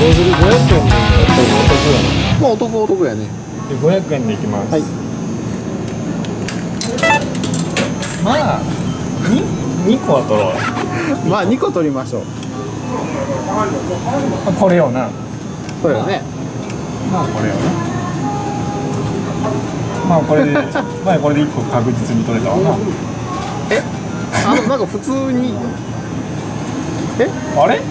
どうする？500円でやっぱりお得だな。 まあお得やね。 で500円でいきます。 はい。 まあ2個は取ろう。 まあ2個取りましょう。 これよな。 そうよね。 まあこれよな。まあこれで前これで1個確実に取れたわな。 え、なんか普通にあれ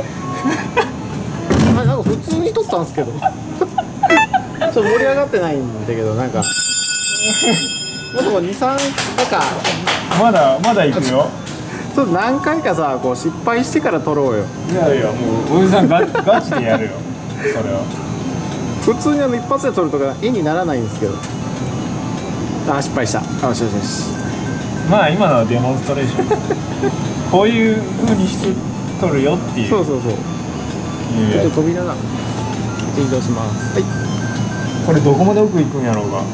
なんか普通に取ったんですけどちょっと盛り上がってないんだけど、なんかもっとこう2、3なんかまだいくよ。 ちょっと何回かさこう失敗してから取ろうよ。 いやいや、もうおじさんガチでやるよそれは。 普通に一発で取るとか絵にならないんですけど。失敗した。よしよしよし。 まあ今のはデモンストレーションこういう風にして取るよっていう。 そうそうそう。ちょっと扉が移動します。はい。 これどこまで奥行くんやろうか。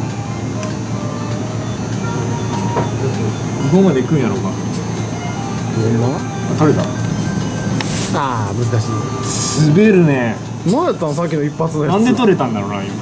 どこまで行くんやろうか。取れた。 難しい。 滑るね。 何やったのさっきの一発のやつ。 なんで取れたんだろうな今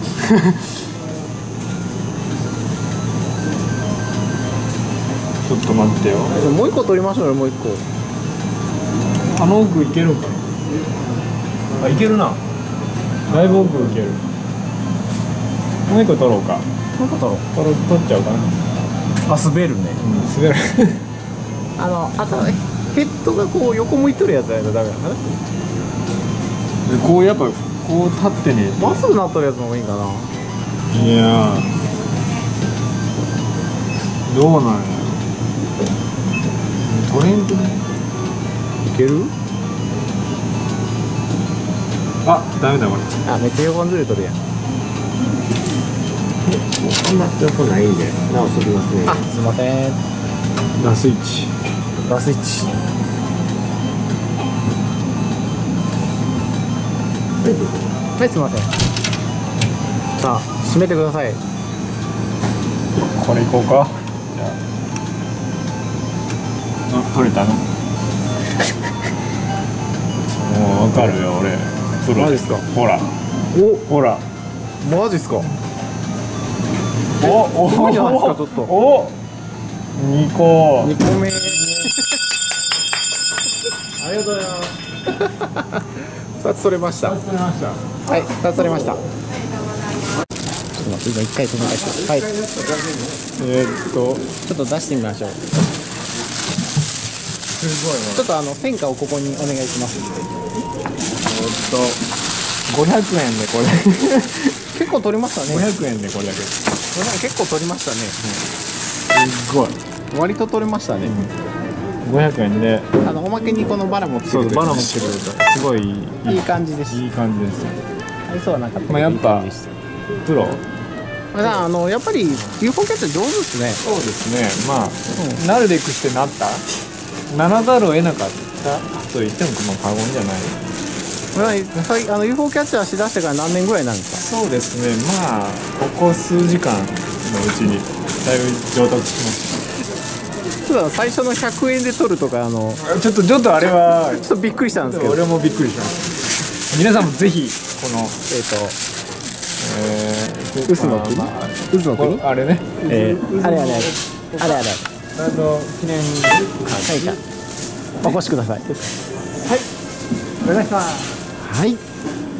ちょっと待ってよ。 もう一個取りましょうよ。もう一個。 あの奥行けるかな。いけるな。だいぶ奥行ける。もう一個取ろうか。 もう一個取ろう。 取っちゃおうかな。 滑るね。 滑るあとヘッドがこう横向いとるやつやとダメだからね。 こうやっぱこう立ってね。 まっすぐなっとるやつの方がいいかな。 いやどうなんや。トレンドね。 いける？ ダメだこれ。 めっちゃ横にずれとるやん。 あんま横ないんで直しときますね。 すいません。 ラスイッチ。 ラスイッチ。はい、すいません。さあ閉めてください。 これいこうか。じゃあ取れたのもう分かるよ俺。プロ。 マジですか？ ほらほら。 マジっすか？ すごいじゃないですかちょっと。 2個 2個目ありがとうございます2つ取れました。はい、2つ取れました。ちょっと待って、今1回止めたけど。はい、ちょっと出してみましょう。 すごいちょっと戦果をここにお願いします。 500円でこれ結構取りましたね。 500円でこれだけ。 結構取りましたね。 すごい割と取れましたね。 500円でおまけにこのバラもつけてくれて、 バラも来てくれた。すごいいい感じです。 いい感じです。 愛想はなかったけどやっぱいい感じでした。 プロ。 やっぱり UFO キャッチャー上手ですね。 そうですね。なるべくしてなったならざるを得なかったと言っても過言じゃない。 UFO キャッチャーしだしてから何年ぐらいなんですか？そうですね。ここ数時間のうちにだいぶ上達しました。 最初の100円で取るとかちょっとあれはちょっとびっくりしたんですけど。 俺もびっくりしました。皆さんもぜひこの渦の国あれね。 あれ記念会館お越しください。はい、お願いします。はい。